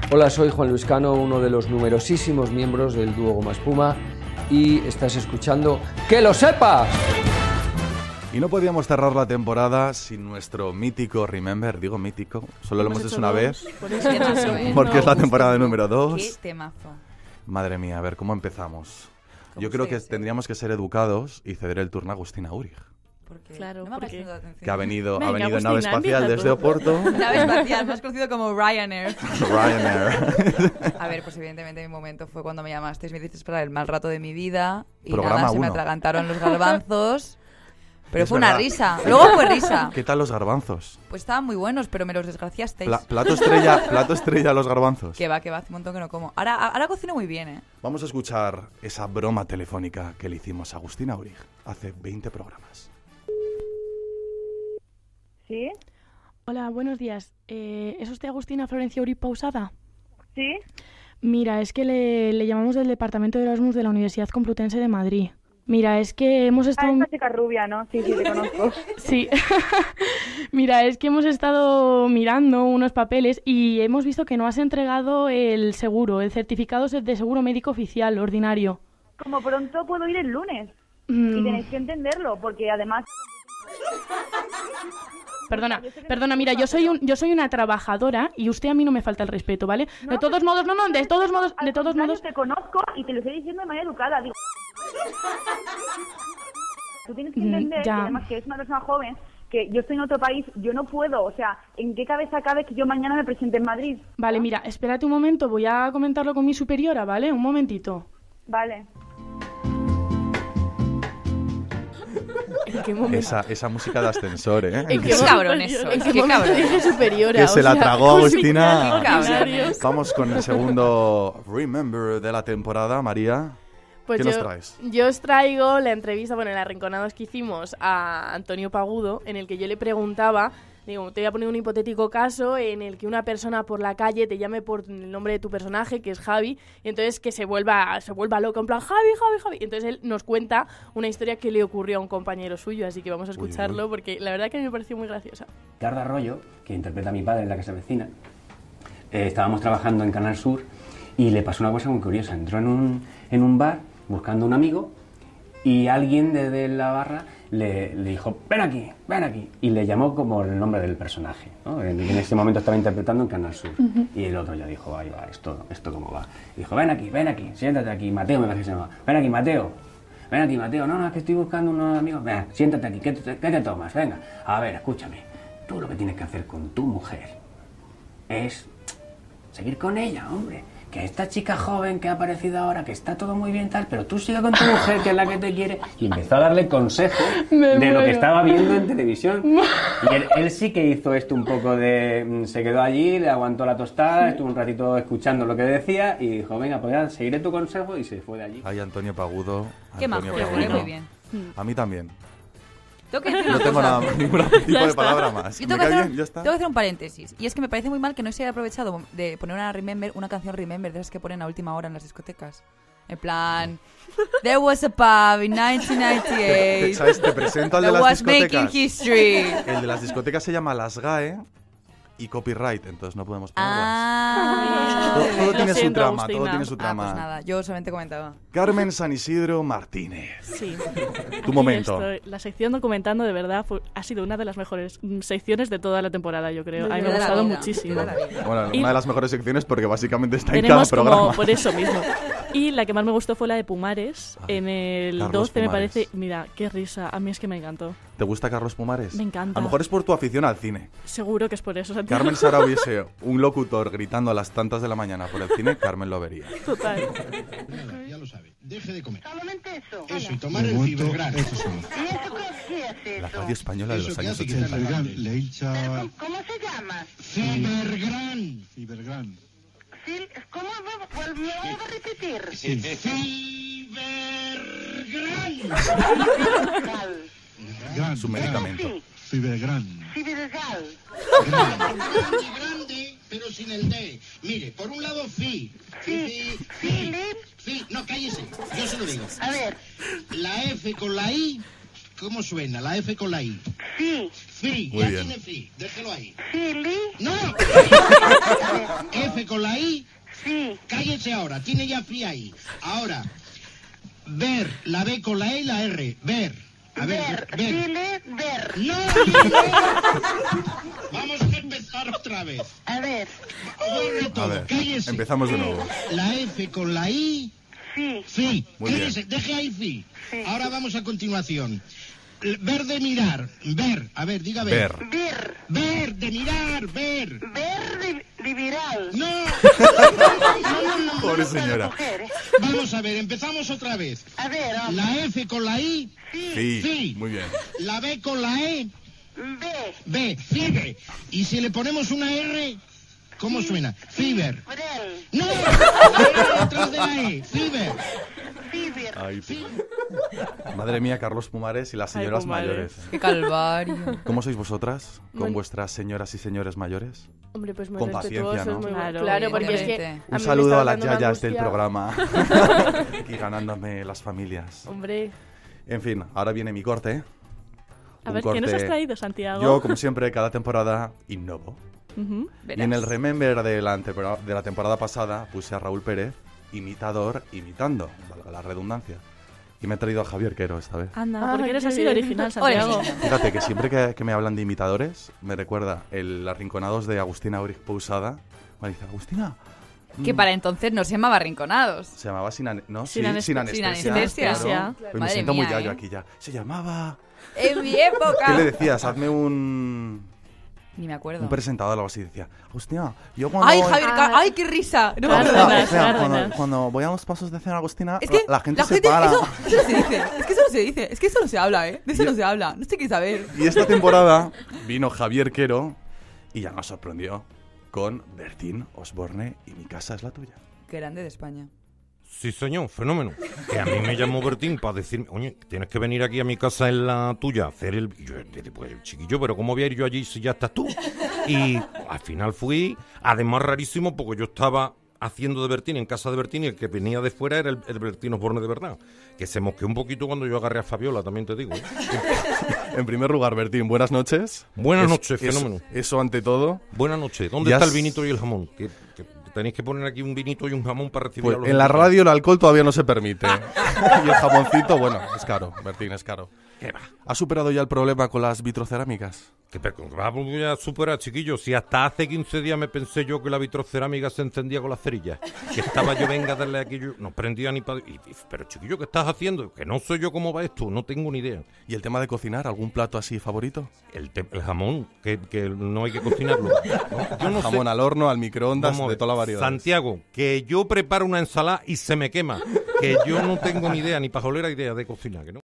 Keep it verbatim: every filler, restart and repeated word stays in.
Hola, soy Juan Luis Cano, uno de los numerosísimos miembros del dúo Goma Espuma, y estás escuchando ¡Que lo sepas! Y no podíamos cerrar la temporada sin nuestro mítico Remember. Digo mítico, solo lo hemos hecho una vez, porque es la temporada número dos. ¡Qué temazo! Madre mía, a ver, ¿cómo empezamos? Yo creo que tendríamos que ser educados y ceder el turno a Agustina Urig. Porque claro, no me ha porque... prestado atención. Que ha venido, Venga, ha venido en Agustina, nave espacial empieza desde tú. Oporto. Nave espacial, más conocido como Ryanair. Ryanair. A ver, pues evidentemente mi momento fue cuando me llamasteis, me hicisteis para el mal rato de mi vida. Y Programa nada, se me uno. atragantaron los garbanzos. Pero Es fue una verdad. risa. Luego fue risa. ¿Qué tal los garbanzos? Pues estaban muy buenos, pero me los desgraciasteis. Pla- plato estrella, plato estrella los garbanzos. Que va, que va, hace un montón que no como. Ahora, ahora cocino muy bien, ¿eh? Vamos a escuchar esa broma telefónica que le hicimos a Agustina Urig hace veinte programas. ¿Sí? Hola, buenos días. Eh, ¿Es usted Agustina Florencia Urig Pausada? ¿Sí? Mira, es que le, le llamamos del Departamento de Erasmus de la Universidad Complutense de Madrid. Mira, es que hemos Ah, estado... esta chica rubia, ¿no? Sí, sí, te conozco. Sí. Mira, es que hemos estado mirando unos papeles y hemos visto que no has entregado el seguro, el certificado de seguro médico oficial, ordinario. Como pronto puedo ir el lunes. Mm, Y tenéis que entenderlo, porque además... Perdona, perdona, mira, yo soy un, yo soy una trabajadora y usted a mí no me falta el respeto, ¿vale? No, De todos pero- modos, no, no, de todos modos, Al de todos contrario, modos... te conozco y te lo estoy diciendo de manera educada. Digo... Tú tienes que Mm, entender, ya. que además que es una persona joven, que yo estoy en otro país, yo no puedo, o sea, ¿en qué cabeza cabe que yo mañana me presente en Madrid? Vale, mira, espérate un momento, voy a comentarlo con mi superiora, ¿vale? Un momentito. Vale. ¿En qué momento? Esa, esa música de ascensor, ¿eh? ¿En Qué mo- cabrón eso, ¿En qué qué momento cabrón. dije superiora? Que O se la sea, tragó Agustina. Qué cabrón. ordinarios. Vamos con el segundo Remember de la temporada, María. Pues ¿Qué yo, nos traes? yo os traigo la entrevista, bueno, en Arrinconados que hicimos a Antonio Pagudo, en el que yo le preguntaba, digo, te voy a poner un hipotético caso en el que una persona por la calle te llame por el nombre de tu personaje, que es Javi, y entonces que se vuelva, se vuelva loco, en plan, Javi, Javi, Javi. Y entonces él nos cuenta una historia que le ocurrió a un compañero suyo, así que vamos a Uy, escucharlo, uy. porque la verdad que a mí me pareció muy graciosa. Ricardo Arroyo, que interpreta a mi padre en La que se avecina, eh, estábamos trabajando en Canal Sur y le pasó una cosa muy curiosa. Entró en un, en un bar buscando un amigo y alguien desde la barra le, le dijo, ven aquí, ven aquí, y le llamó como el nombre del personaje, ¿no? En, en ese momento estaba interpretando en Canal Sur. Uh-huh. Y el otro ya dijo, ahí va, esto, esto cómo va. Y dijo, ven aquí, ven aquí, siéntate aquí, Mateo me parece que se llama, ven aquí, Mateo. Ven aquí, Mateo, no, no, es que estoy buscando unos amigos. Venga, siéntate aquí, ¿qué te, qué te tomas? Venga, a ver, escúchame. Tú lo que tienes que hacer con tu mujer es seguir con ella, hombre. Que esta chica joven que ha aparecido ahora, que está todo muy bien tal, pero tú sigue con tu mujer, que es la que te quiere. Y empezó a darle consejos Me de muero. lo que estaba viendo en televisión. Y él, él sí que hizo esto un poco de... mm, Se quedó allí, le aguantó la tostada, estuvo un ratito escuchando lo que decía y dijo, venga, pues ya, seguiré tu consejo, y se fue de allí. Ay, Antonio Pagudo. Qué Antonio majo, Pagudo. muy bien. A mí también. Tengo que decir No una tengo cosa. nada, ningún tipo Ya de está. palabra más. Yo ¿Me tengo que, cae hacer, bien? Ya está. tengo que hacer un paréntesis. Y es que me parece muy mal que no se haya aprovechado de poner una Remember, una canción Remember de esas que ponen a última hora en las discotecas. En plan, there was a pub in nineteen ninety-eight. ¿Sabes? Te presento al de that las was making discotecas. history. El de las discotecas se llama Las G A E y copyright, entonces no podemos ponerlas. Ah, Todo, todo Lo tiene su siento, trama, Agustina. todo tiene su Ah, trama. pues nada, yo solamente comentaba. Carmen San Isidro Martínez. Sí. Tu momento. Aquí estoy. La sección documentando, de verdad, fue- ha sido una de las mejores mm, secciones de toda la temporada, yo creo. A mí me ha De la gustado vida, muchísimo. de la vida. Bueno, Y- una de las mejores secciones porque básicamente está en cada Tenemos programa. como por eso mismo. Y la que más me gustó fue la de Pumares. Ay, en el Carlos doce me Pumares. parece... Mira, qué risa. A mí es que me encantó. ¿Te gusta Carlos Pumares? Me encanta. A lo mejor es por tu afición al cine. Seguro que es por eso, Santiago. Carmen Sara hubiese un locutor gritando a las tantas de la mañana por el cine, Carmen lo vería. Total. Nada, ya lo sabe. Deje de comer. Solamente eso. Eso, y tomar el Fibergran. ¿Y eso qué, qué hace La eso? radio española de Eso los que años hace que ochenta. Fibergran le ¿Pero hincha... ¿Cómo, cómo se llama? Fibergran. Fibergran. Sí, ¿cómo va? Pues me lo voy a repetir. Sí. Fibergran. Fibergal. Gran, Su gran. medicamento. Sí, Fibergran. Fibergal. Grande, grande, pero sin el D. Mire, por un lado, fi. Sí, Fi, Philip. fi. No, cállese. Yo se lo digo. A ver, La F con la I ¿cómo suena? La F con la I. Sí. Fi, Muy ya bien. tiene fi, déjelo ahí. Fili. ¡No! F con la I, Sí. cállese ahora, tiene ya fi ahí. Ahora, ver, la B con la E y la R, ver. A ver, Ver. ver. File. Ver. ¡No! no. Vamos a empezar otra vez. A ver. Borre A todo, ver, cállese. empezamos de nuevo. La F con la I, Sí. fi. Muy Cállese, deje ahí fi. Sí. Ahora vamos a continuación. L- Ver de mirar, ver. A ver, diga ver. Ver. Ver. Ver, de mirar, ver. Ver de, de viral. No. No, no, no. Pobre Puedo señora. coger, ¿eh? Vamos a ver, empezamos otra vez. A ver, hombre. La F con la I, Sí. Sí. Muy bien. la B con la E, Ve. B, fibe. Y si le ponemos una R, ¿cómo suena? Fiber. Brel. No, la R detrás de la E, fiber. Fiber. Ay, madre mía, Carlos Pumares y las Ay, señoras Pumares. mayores. Qué calvario. ¿Cómo sois vosotras con Bueno. vuestras señoras y señores mayores? Hombre, pues muy Con paciencia, respetuosos, ¿no? muy bueno. Claro, Claro, porque es que... evidentemente. a Un mí me saludo estaba a las dando una yayas del angustia. programa y ganándome las familias. Hombre, En fin, ahora viene mi corte. A Un ver, ¿qué nos has corte- traído, Santiago? Yo, como siempre, cada temporada innovo. Ujú. Y en el Remember de la, antepora- de la temporada pasada puse a Raúl Pérez, imitador, imitando, valga la redundancia. Y me he traído a Javier Quero esta vez. Anda, Ay, porque eres qué así de bien. original, Santiago. Ole. Fíjate que siempre que, que me hablan de imitadores, me recuerda el Arrinconados de Agustina Aurich Pousada. Me dice, Agustina... Que mm, para entonces no se llamaba Rinconados. Se llamaba sin, ane- ¿no? Sin Sí, anes- sin sin anestesia. anestesia. claro. Pues me Madre siento muy mía, gallo ¿eh? aquí ya. Se llamaba... En mi época. ¿Qué le decías? Hazme un... Ni me acuerdo. Un presentador o algo así. Decía, Agustina, yo cuando... Ay, voy- Javier, Ca- Ah. ay, qué risa. No me Cárdenas, acuerdo. Agustina, cuando, Cárdenas. cuando voy a los pasos de cena, Agustina, Es que la, la gente se para. Eso, eso no se dice. Es que eso no se dice. Es que eso no se habla, ¿eh? De eso Y- no se habla. No sé qué saber. Y esta temporada vino Javier Quero y ya nos sorprendió con Bertín Osborne y Mi casa es la tuya. Qué grande de España. Sí, señor, fenómeno. Que a mí me llamó Bertín para decirme, oye, tienes que venir aquí a mi casa en la tuya a hacer el... Y yo, pues, chiquillo, pero ¿cómo voy a ir yo allí si ya estás tú? Y al final fui, además rarísimo, porque yo estaba haciendo de Bertín en casa de Bertín y el que venía de fuera era el, el Bertín Osborne de verdad. Que se mosqueó un poquito cuando yo agarré a Fabiola, también te digo. ¿eh? En primer lugar, Bertín, buenas noches. Buenas Es- noches, es- fenómeno. Eso ante todo. Buenas noches. ¿Dónde Ya está el s- vinito y el jamón? Que, que tenéis que poner aquí un vinito y un jamón para recibir Pues a los en la invitados. radio el alcohol todavía no se permite. Y el jamoncito, bueno, es caro, Bertín, es caro. ¿Qué va? ¿Has superado ya el problema con las vitrocerámicas? Que pe- que va voy a superar, chiquillos. Si hasta hace quince días me pensé yo que la vitrocerámica se encendía con las cerillas. Que estaba yo, venga a darle aquí, yo no prendía ni para... Pero, chiquillo, ¿qué estás haciendo? Que no sé yo cómo va esto, no tengo ni idea. ¿Y el tema de cocinar? ¿Algún plato así favorito? El, te- el jamón, que, que no hay que cocinarlo. No, yo no sé. Jamón al horno, al microondas, Vamos a de ver, toda la variedad. Santiago, que yo preparo una ensalada y se me quema. Que yo no tengo ni idea, ni pajolera idea de cocinar, que no.